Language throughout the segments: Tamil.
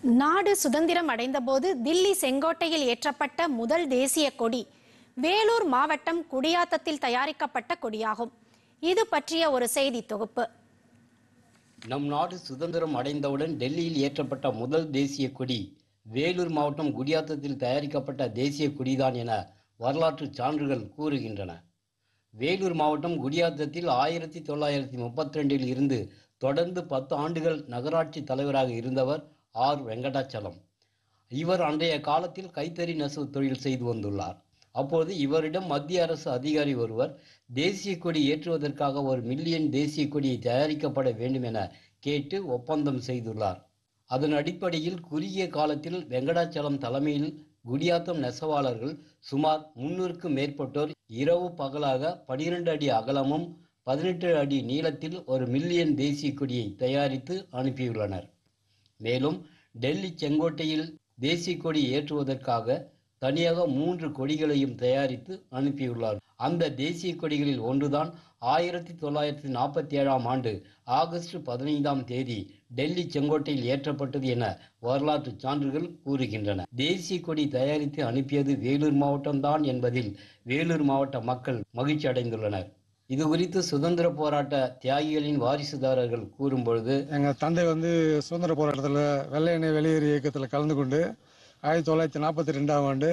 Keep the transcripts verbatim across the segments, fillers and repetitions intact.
நாடு சுதந்திரம் அடைந்தபோது தில்லி செங்கோட்டையில் ஏற்றப்பட்ட முதல் தேசிய கொடி வேலூர் மாவட்டம் குடியாத்தத்தில் தயாரிக்கப்பட்ட கொடியாகும். இது பற்றிய ஒரு செய்தி தொகுப்பு. நம் நாடு சுதந்திரம் அடைந்தவுடன் டெல்லியில் ஏற்றப்பட்ட முதல் தேசிய கொடி வேலூர் மாவட்டம் குடியாத்தத்தில் தயாரிக்கப்பட்ட தேசிய கொடிதான் என வரலாற்று சான்றுகள் கூறுகின்றன. வேலூர் மாவட்டம் குடியாத்தத்தில் ஆயிரத்தி தொள்ளாயிரத்தி முப்பத்தி ரெண்டில் இருந்து தொடர்ந்து பத்து ஆண்டுகள் நகராட்சி தலைவராக இருந்தவர் ஆர் வெங்கடாச்சலம். இவர் அன்றைய காலத்தில் கைத்தறி நெசவு தொழில் செய்து வந்துள்ளார். அப்போது இவரிடம் மத்திய அரசு அதிகாரி ஒருவர் தேசிய கொடி ஏற்றுவதற்காக ஒரு மில்லியன் தேசிய கொடியை தயாரிக்கப்பட வேண்டும் என கேட்டு ஒப்பந்தம் செய்துள்ளார். அதன் அடிப்படையில் குறுகிய காலத்தில் வெங்கடாச்சலம் தலைமையில் குடியாத்தம் நெசவாளர்கள் சுமார் முன்னூறுக்கும் மேற்பட்டோர் இரவு பகலாக பனிரெண்டு அடி அகலமும் பதினெட்டு அடி நீளத்தில் ஒரு மில்லியன் தேசிய கொடியை தயாரித்து அனுப்பியுள்ளனர். மேலும் டெல்லி செங்கோட்டையில் தேசிய கொடி ஏற்றுவதற்காக தனியாக மூன்று கொடிகளையும் தயாரித்து அனுப்பியுள்ளார். அந்த தேசிய கொடிகளில் ஒன்றுதான் ஆயிரத்தி தொள்ளாயிரத்தி நாற்பத்தி ஏழாம் ஆண்டு ஆகஸ்ட் பதினைந்தாம் தேதி டெல்லி செங்கோட்டையில் ஏற்றப்பட்டது என வரலாற்று சான்றுகள் கூறுகின்றன. தேசிய கொடி தயாரித்து அனுப்பியது வேலூர் மாவட்டம்தான் என்பதில் வேலூர் மாவட்ட மக்கள் மகிழ்ச்சி அடைந்துள்ளனர். இது குறித்து சுதந்திர போராட்ட தியாகிகளின் வாரிசுதாரர்கள் கூறும்பொழுது, எங்கள் தந்தை வந்து சுதந்திர போராட்டத்தில் வெள்ளை எண்ணெய் வெளியேறு இயக்கத்தில் கலந்து கொண்டு ஆயிரத்தி தொள்ளாயிரத்தி நாற்பத்தி ரெண்டாம் ஆண்டு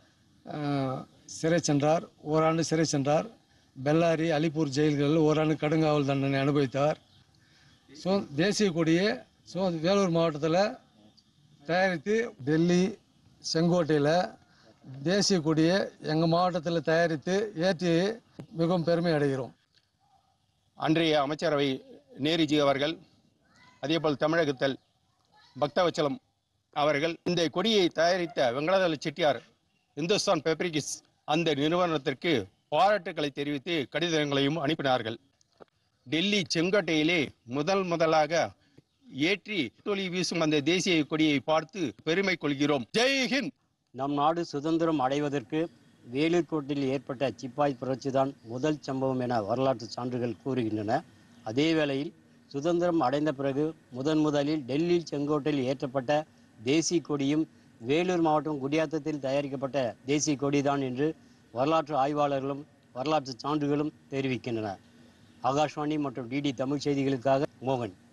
சிறை சென்றார். ஓராண்டு சிறை சென்றார். பெல்லாரி, அலிப்பூர் ஜெயில்களில் ஓராண்டு கடுங்காவல் தண்டனை அனுபவித்தார். சோ தேசிய கொடியை சோ வேலூர் மாவட்டத்தில் தயாரித்து டெல்லி செங்கோட்டையில் தேசிய கொடியை எங்கள் மாவட்டத்தில் தயாரித்து ஏற்றி மிகவும் பெருமை அடைகிறோம். அன்றைய அமைச்சரவை நேருஜி அவர்கள், அதேபோல் தமிழகத்தில் பக்தவச்சலம் அவர்கள் இந்த கொடியை தயாரித்த வெங்கடாச்சல செட்டியார் இந்துஸ்தான் பெப்ரிக்ஸ் அந்த நிறுவனத்திற்கு பாராட்டுக்களை தெரிவித்து கடிதங்களையும் அனுப்பினார்கள். டெல்லி செங்கோட்டையிலே முதல் முதலாக ஏற்றி தொழில் வீசும் அந்த தேசிய கொடியை பார்த்து பெருமை கொள்கிறோம். ஜெய்ஹிந்த். நம் நாடு சுதந்திரம் அடைவதற்கு வேலூர் கோட்டையில் ஏற்பட்ட சிப்பாய் புரட்சிதான் முதல் சம்பவம் என வரலாற்று சான்றுகள் கூறுகின்றன. அதே வேளையில் சுதந்திரம் அடைந்த பிறகு முதன் முதலில் டெல்லி செங்கோட்டையில் ஏற்றப்பட்ட தேசிய கொடியும் வேலூர் மாவட்டம் குடியாத்தத்தில் தயாரிக்கப்பட்ட தேசிய கொடிதான் என்று வரலாற்று ஆய்வாளர்களும் வரலாற்று சான்றுகளும் தெரிவிக்கின்றன. ஆகாஷ்வாணி மற்றும் டிடி தமிழ் செய்திகளுக்காக மோகன்.